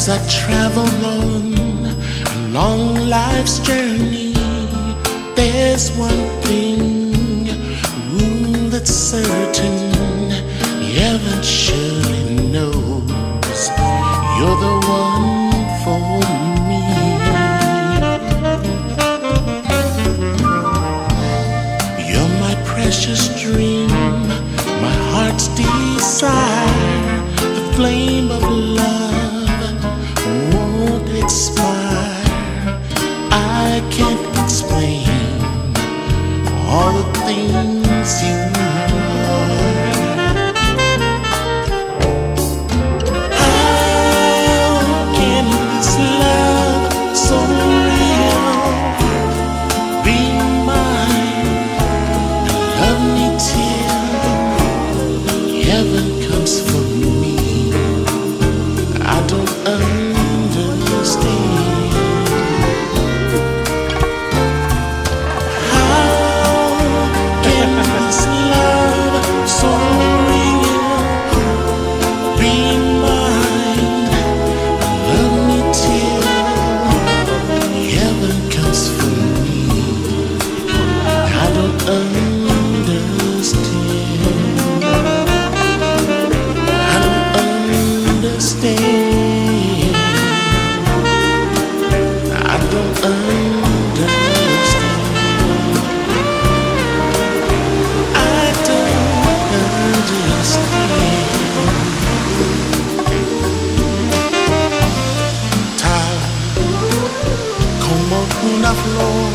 As I travel on a long life's journey, there's one thing, that's certain. Heaven surely knows you're the one for me. You're my precious dream, my heart's desire, the flame of love won't expire. I can't explain all the things you are. How can this love so real be mine? Love me till heaven comes for me. I don't understand. Una flor,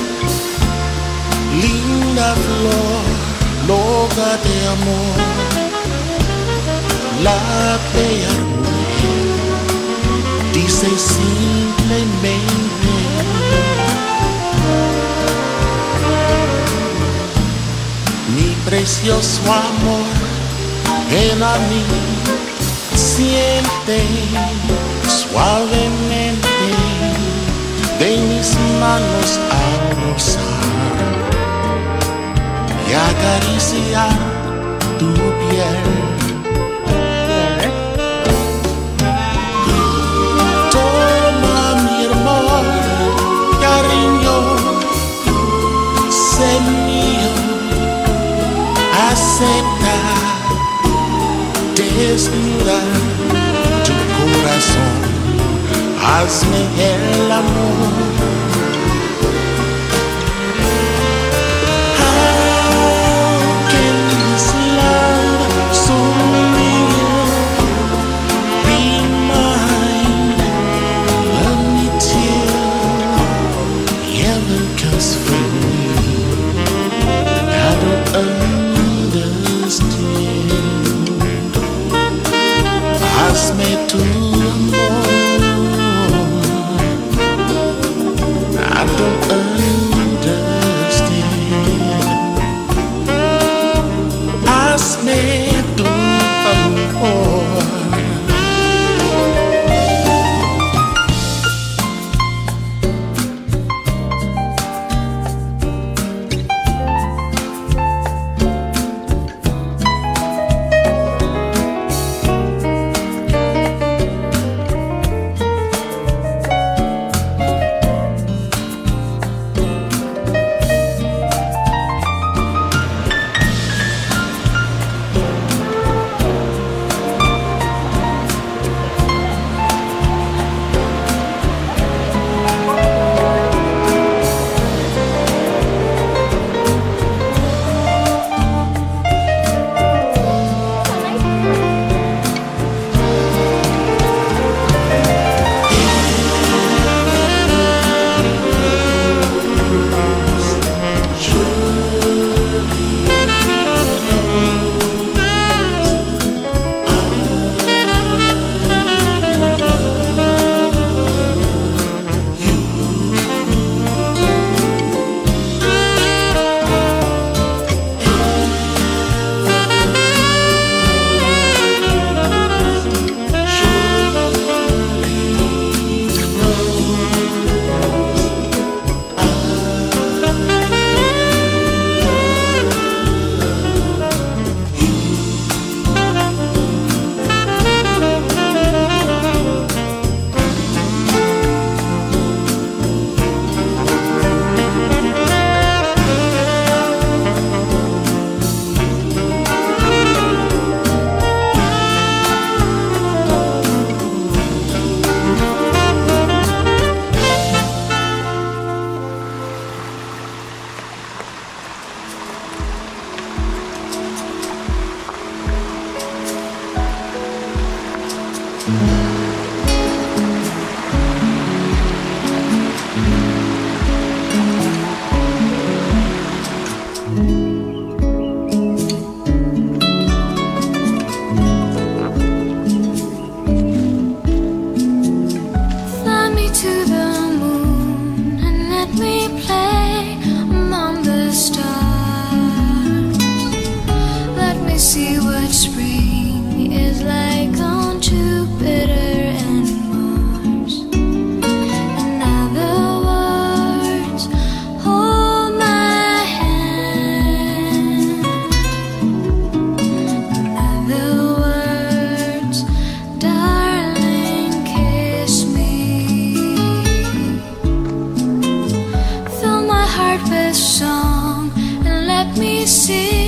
linda flor, loca de amor, la bella mujer dice simplemente: mi precioso amor, ven a mí, siente suavemente de mis manos a rozar y acariciar tu piel. Toma mi amor, cariño, sé mío, acepta, desnuda tu corazón. Hazme el amor. How can this love so real be mine? Love me till heaven comes for me. I don't understand. Hazme tu amor. see